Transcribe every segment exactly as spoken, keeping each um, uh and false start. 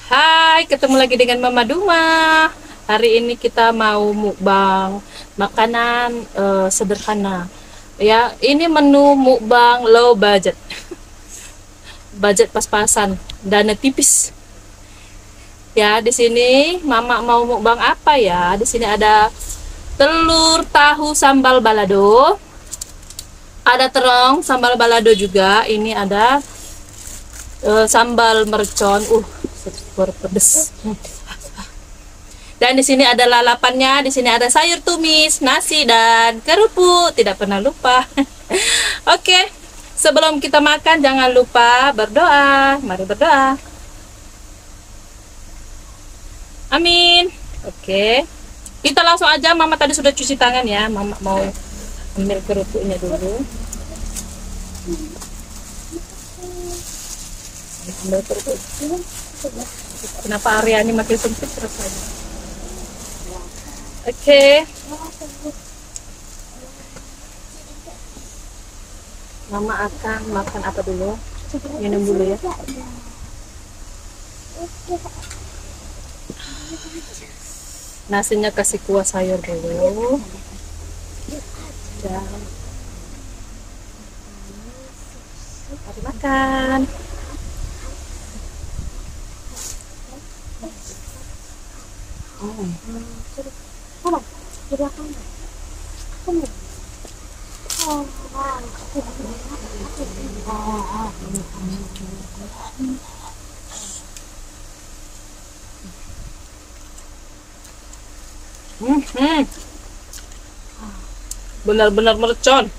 Hai, ketemu lagi dengan Mama Duma. Hari ini kita mau mukbang makanan eh, sederhana. Ya, ini menu mukbang low budget. Budget pas-pasan, dana tipis. Ya, di sini Mama mau mukbang apa ya? Di sini ada telur tahu sambal balado. Ada terong sambal balado juga. Ini ada eh, sambal mercon. Uh, super pedes. Dan di sini ada lalapannya, di sini ada sayur tumis, nasi dan kerupuk, tidak pernah lupa. Oke, sebelum kita makan jangan lupa berdoa. Mari berdoa. Amin. Oke. Kita langsung aja, Mama tadi sudah cuci tangan ya. Mama mau ambil kerupuknya dulu. Ambil kerupuk. Kenapa area ini makin sempit rasanya? Oke. Okay. Mama akan makan apa dulu? Minum dulu ya. Nasinya kasih kuah sayur dulu. Dan mari makan. Oh. Tolong, di belakang. Kamu. Oh, hmm, hmm. Benar-benar mercon.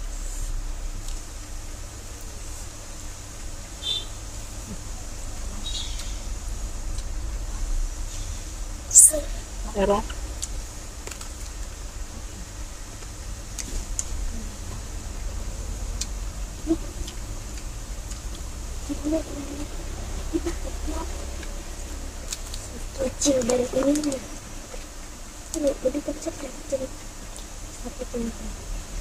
Terong. Kecil dari ini ini lebih kecil dari kecil sapi tungkol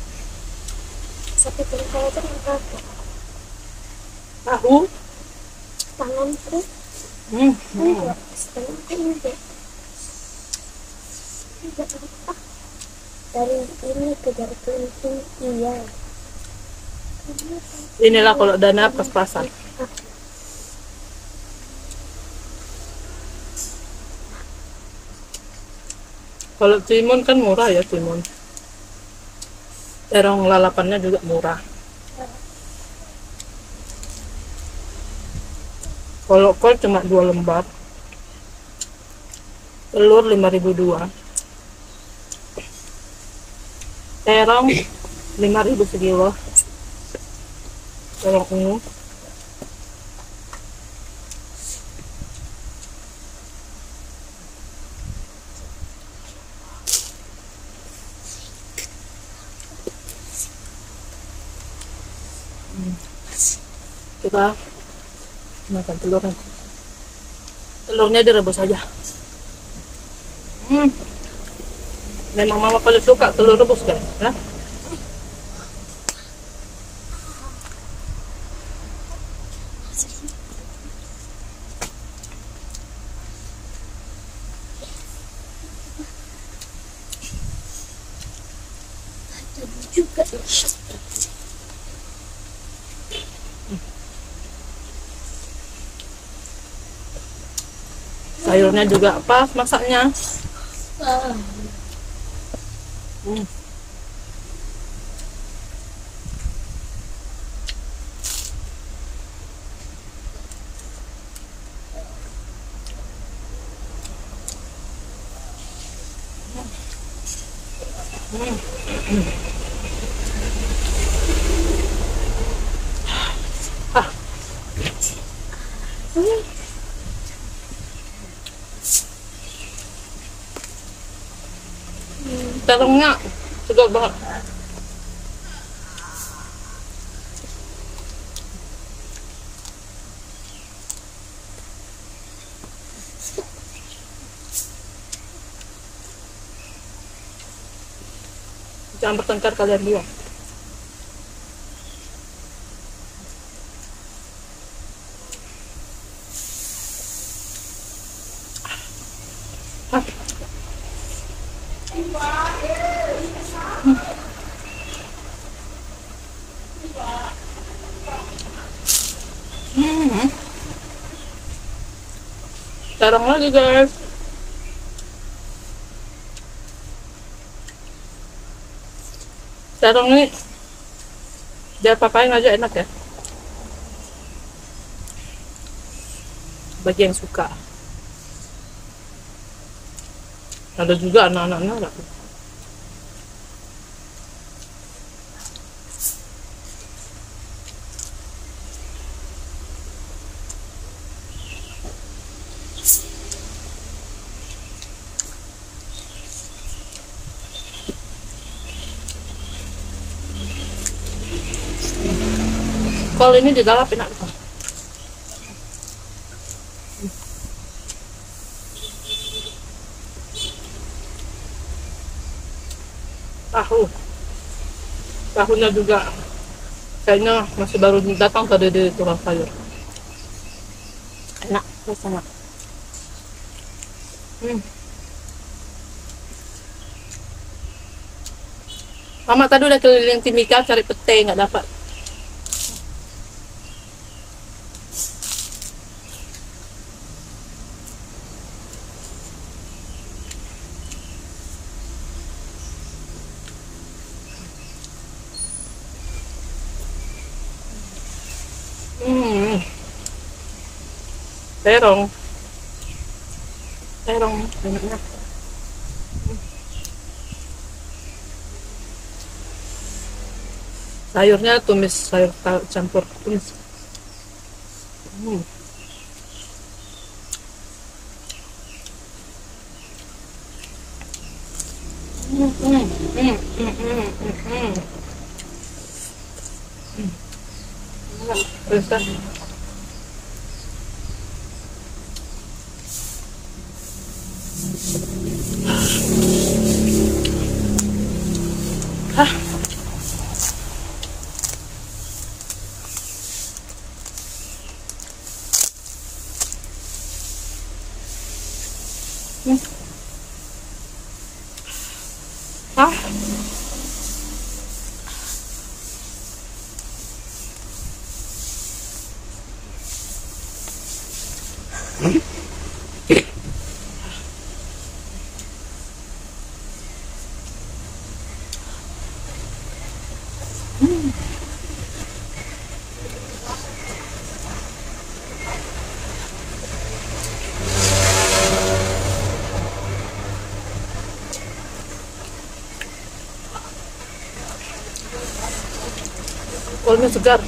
sapi tungkol itu yang kakak Tahu. tanganku Hmm, hmm. enggak tanganku enggak enggak apa dari ini ke jari kelingking iya Inilah kalau dana pas-pasan. Kalau timun kan murah ya timun. Terong lalapannya juga murah. Kalau kol cuma dua lembar. Telur lima ribu dua. Terong lima ribu sekilo. Terong ungu. Kita makan telurnya. Telurnya direbus aja. Hmm. Memang Mama paling suka telur rebus kan? Ya? juga Sayurnya juga pas masaknya. ah. Hmm. Hmm. Hmm. Ah. Hmm. Terongnya sedap banget. Jangan bertengkar kalian dua. Terong lagi guys. Terong ini biar papain aja enak ya. Bagi yang suka. Ada juga anak-anaknya enggak. Kol ini dilalap enak. Tahu. Tahunya juga kayaknya masih baru datang tadi di tukang sayur. Enak, rasanya. Hmm. Mama tadi udah keliling Timika cari pete nggak dapat. Hmm. Terong. Terong enaknya. Sayurnya tumis sayur campur tumis. Hmm. Hmm, hmm, hmm, hmm, hmm, hmm, hmm. Terus kan? Hah? Hmm. Hah? Kolnya segar.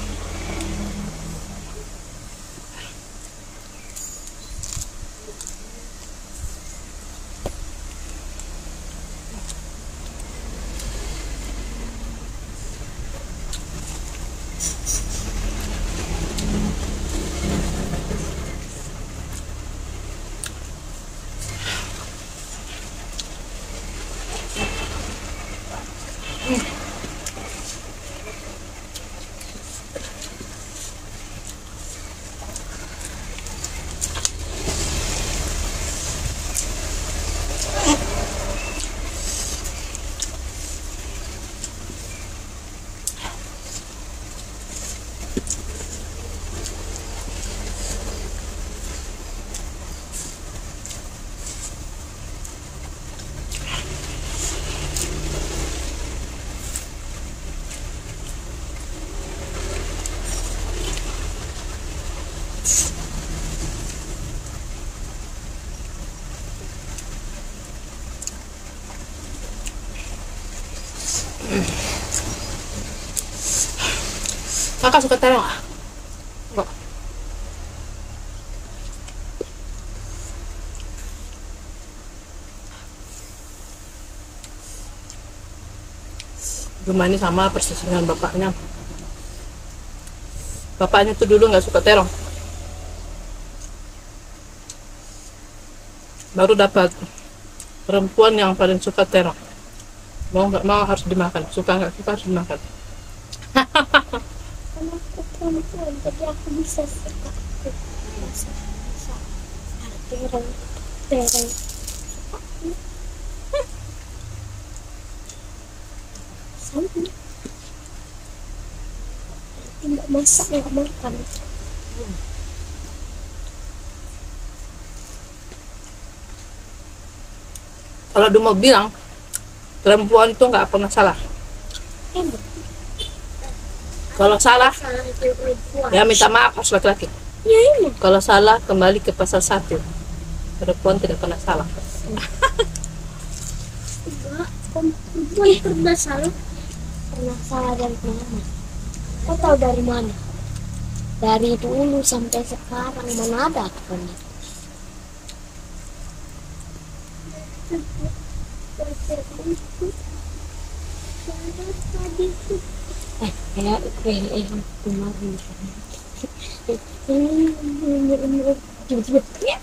Kakak suka terong ah? Enggak. Rumah ini sama persis dengan bapaknya. Bapaknya tuh dulu nggak suka terong. Baru dapat perempuan yang paling suka terong. Mau nggak mau harus dimakan. Suka nggak suka harus dimakan. Karena aku perempuan, jadi aku bisa suka. Bisa, bisa. Ada terong, terong. Sama. Tidak masak, nggak makan. Kalau Duma bilang perempuan itu nggak pernah salah. Emang Kalau salah salah itu perempuan. ya minta maaf harus laki-laki. Ya emang. Kalau salah kembali ke pasal satu. Perempuan tidak pernah salah. Enggak, perempuan pernah salah. Pernah salah dari mana? Kau tahu dari mana? Dari dulu sampai sekarang mana ada pernah. Eh, kayak kayak yang kemarin. Ini tiba-tiba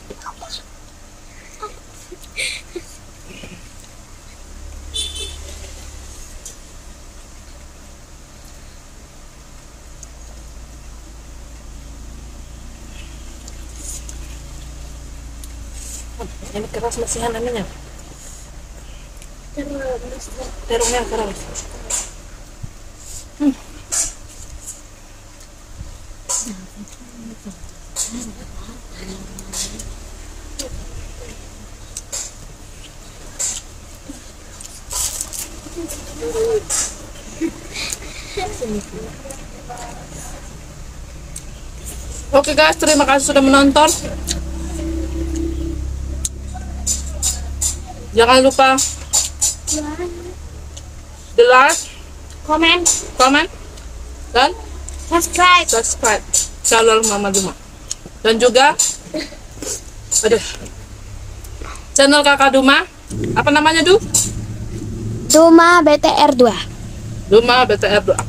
Ini keras masihan namanya. terus. Terungnya keras. Oke guys, terima kasih sudah menonton. Jangan lupa di like, Komen, comment, dan subscribe. subscribe channel Mama Duma. Dan juga aduh, channel Kakak Duma. Apa namanya, Du? Duma B T R dua. Duma B T R dua.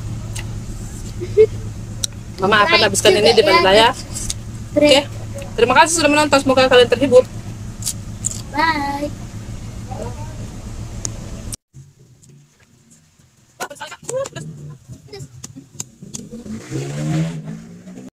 Mama akan habiskan ini di depan saya. Oke. Terima kasih sudah menonton. Semoga kalian terhibur. Bye.